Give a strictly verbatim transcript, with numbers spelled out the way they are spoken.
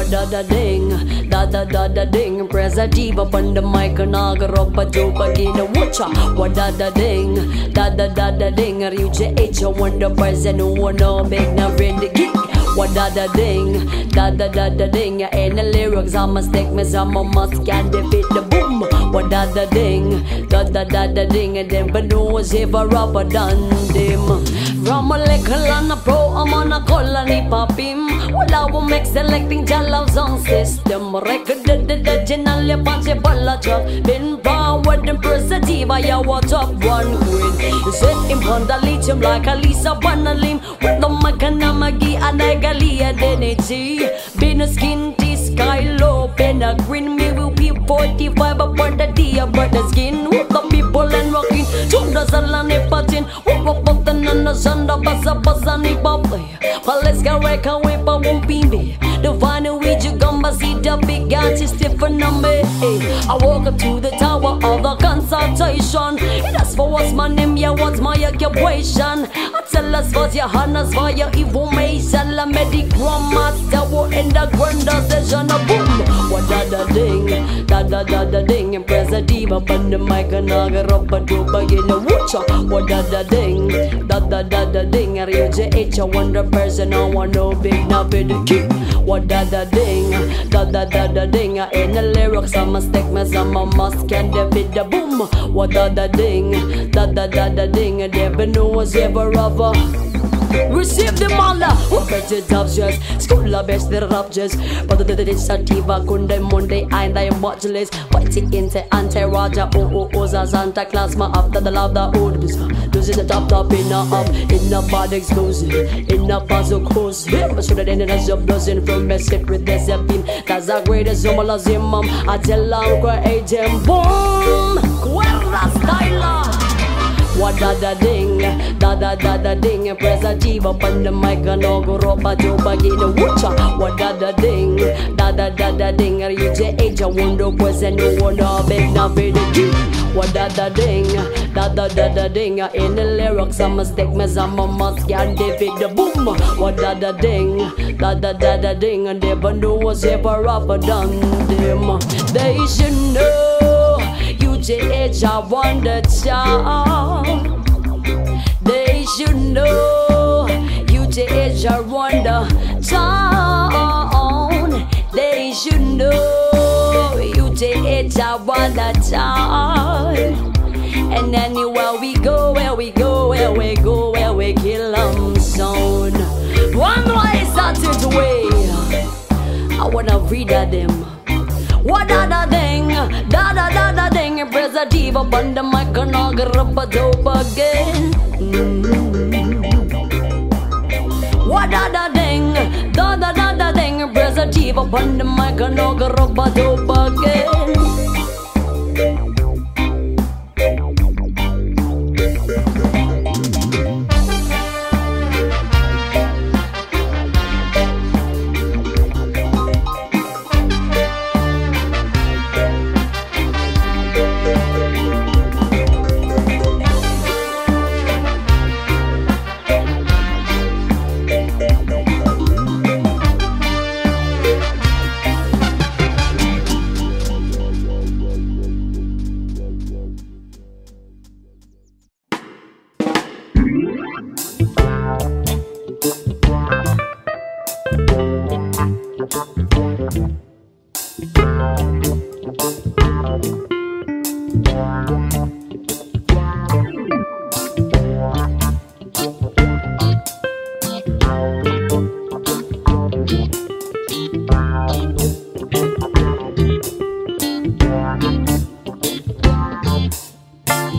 What da da ding, da da da da ding. Press a diva on the mic and I got up a dope again. Watcha. What da da ding, da da da da ding. Are you J H? I wonder person who wanna make now in the geek. What da da ding, da da da da ding. In the lyrics I'm a stick me some a must can defeat the boom. What da da ding, da da da da ding. And then but no was ever rubber done them. From a little and a pro, I'm on a colony pop him. Well, I will make selecting Jalaw sound system. Record the the general punch a ball truck. Been powered and perspective, I was top one queen. Set him on the lithium like a Lisa Banalim. With the Makanamagi and I gali and energy. Been a skin tea sky low, been a green me will be forty-five upon the dear but the skin. With the people and rocking. Chunda Salani Patin. Whoop up up the nana Sanda Basa Basani Bobby. Well, let's go wreck away, but won't be me. The final way you gonna see the big guys is different number. I walk up to the tower of the consultation. That's for what's my name, yeah, what's my occupation. I tell us what's your honors for your information. La medical master, what in the grand session, a boom. What da da ding, da da da da ding. And press a diva on the mic and I got up a dope again. A watcha. What da da ding, da da da da ding. Are you J H? I wonder person, I want no big, now be the king. What da da ding, da da da da ding. In the lyrics I'm a stick me some a must can defeat the boom. What da da ding, da da da da ding. And never know was ever ever. Receive the mala, who bet it up just school la best the raptures. But the the sativa kunde Monday and I am watchless. White into anti Raja oh oh oh za Santa Claus ma after the love the old bisa. Losing the top top in a up in a bad explosive in a puzzle course. But should have ended as a blessing from a secret there's a beam. That's a greatest zombala zimam. I tell uncle agent boom. Guerra styler. What da da ding, da da da da ding. And press a diva on the mic and I'll go up a job again. A watcha. What da da ding, da da da da ding. Are you J H? I wonder person who wanna beg now be the king. What da da ding, da da da da ding. In the lyrics I'm a stick me some a must can defeat the boom. What da da ding, da da da da ding. And never know what's ever up or done them. They should know you J H I want the child. They should know you J H I want the town. They should know you J H I want the child. And anywhere we go, where we go, where we go, where we kill them sound. One way started to way. I wanna read at them. What da da ding, da da da da ding. And press a diva on the mic and I'll get up a dope again. Mm-hmm. What da da ding, da da da da ding. And press a diva on the mic and I'll get up a dope again. Thank you.